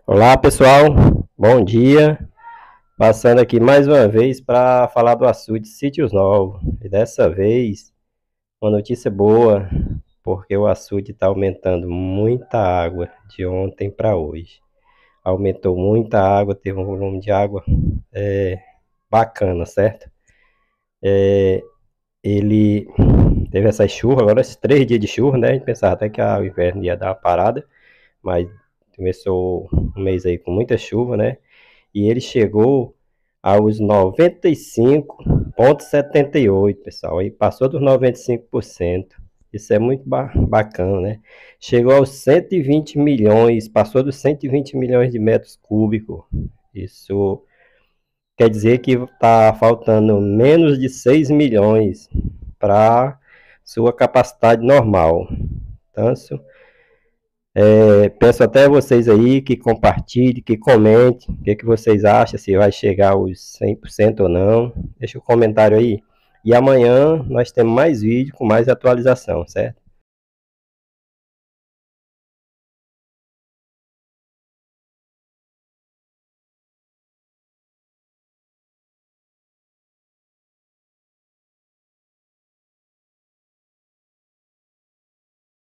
Olá pessoal, bom dia. Passando aqui mais uma vez para falar do açude Sítios Novos. E dessa vez, uma notícia boa, porque o açude está aumentando muita água de ontem para hoje. Aumentou muita água, teve um volume de água bacana, certo? Ele teve essa chuva, agora esses 3 dias de chuva, né? A gente pensava até que o inverno ia dar uma parada, mas começou um mês aí com muita chuva, né? E ele chegou aos 95,78, pessoal. E passou dos 95%. Isso é muito bacana, né? Chegou aos 120 milhões, passou dos 120 milhões de metros cúbicos. Isso quer dizer que está faltando menos de 6 milhões para sua capacidade normal. Então, peço até vocês aí que compartilhem, que comentem o que vocês acham, se vai chegar aos 100% ou não. Deixa um comentário aí. E amanhã nós temos mais vídeo com mais atualização, certo?